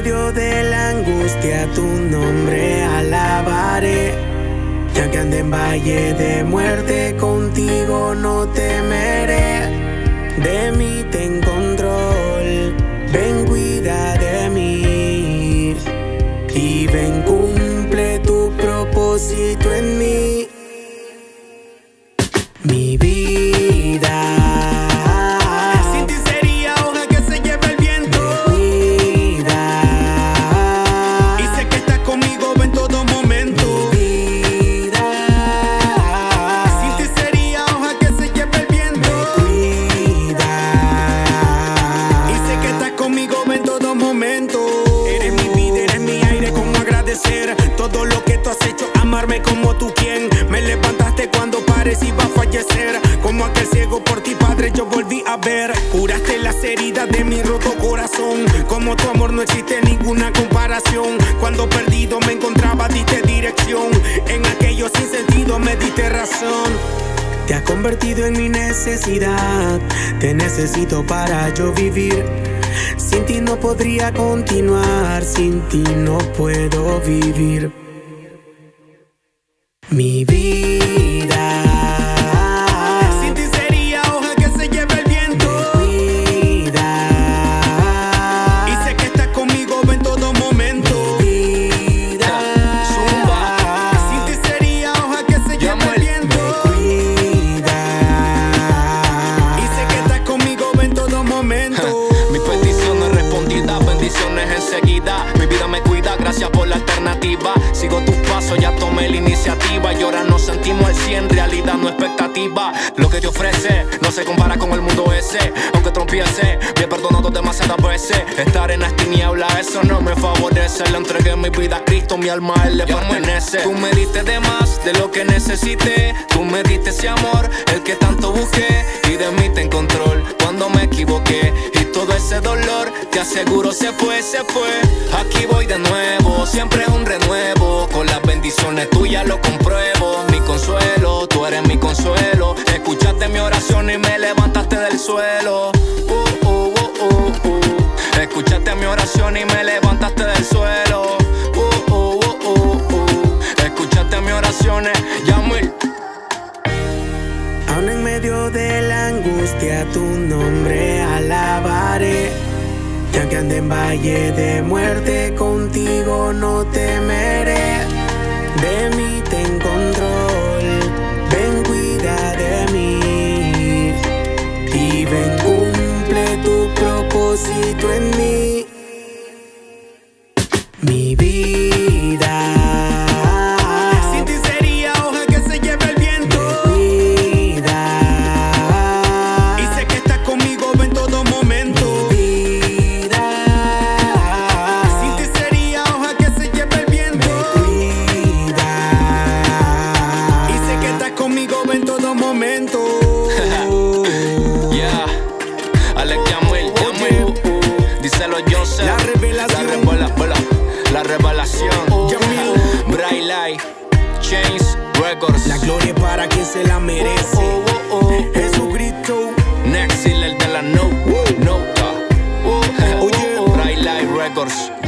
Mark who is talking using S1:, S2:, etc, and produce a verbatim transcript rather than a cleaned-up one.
S1: medio de la angustia tu nombre alabaré. Ya que ande en valle de muerte, contigo no temeré. De mí ten control, ven cuida de mí. Y ven cumple tu propósito en mí. Mi vida todo lo que tú has hecho, amarme como tú quien me levantaste cuando parecía iba a fallecer. Como aquel ciego por ti, Padre, yo volví a ver. Curaste las heridas de mi roto corazón. Como tu amor no existe ninguna comparación. Cuando perdido me encontraba, diste dirección. En aquello sin sentido me diste razón. Te has convertido en mi necesidad. Te necesito para yo vivir. Sin ti no podría continuar, sin ti no puedo vivir. Mi vida sin ti sería hoja que se lleva el viento. Mi vida, y sé que estás conmigo en todo momento. Mi vida, zumba. Sin ti sería hoja que se lleva el viento. Mi vida, y sé que estás conmigo en todo momento.
S2: Bendiciones enseguida, mi vida me cuida, gracias por la alternativa. Sigo tus pasos, ya tomé la iniciativa. Y ahora nos sentimos el cien, realidad no expectativa. Lo que te ofrece no se compara con el mundo ese. Aunque trompiese, me he perdonado demasiadas veces. Estar en las tinieblas, eso no me favorece. Le entregué mi vida a Cristo, mi alma a Él le pertenece. Tú me diste de más de lo que necesité. Tú me diste ese amor, el que tanto busqué. Y de mí ten control cuando me equivoqué. Y todo ese dolor, te aseguro se fue, se fue. Aquí voy de nuevo, siempre es un renuevo. Con las bendiciones tuyas lo compruebo. Mi consuelo, tú eres mi consuelo. Escuchaste mi oración y me levantaste del suelo. uh, uh, uh, uh, uh. Escuchaste mi oración y me levantaste del suelo. uh, uh, uh, uh, uh. Escuchaste mis oraciones, Yamil.
S1: Aún en medio de la angustia tu nombre alabaré. Ya que ande en valle de muerte, contigo no temeré. De mí ten control, ven cuida de mí. Y ven cumple tu propósito en mí. Mi vida sin ti sería hoja que se lleva el viento. Mi vida, y sé que estás conmigo en todo momento. Mi vida, sin ti sería hoja que se lleva el viento. Mi vida, y sé que estás conmigo en todo momento.
S2: Yeah, Alex Yamil, Yamil. Díselo Joseph.
S1: La revelación.
S2: La revelación. La revelación.
S1: Yamil.
S2: Bright Light, Chains Records.
S1: La gloria para quien se la merece.
S2: Oh, oh, oh.
S1: Jesucristo.
S2: Next, el de la no, nota.
S1: Oye.
S2: Bright Light Records.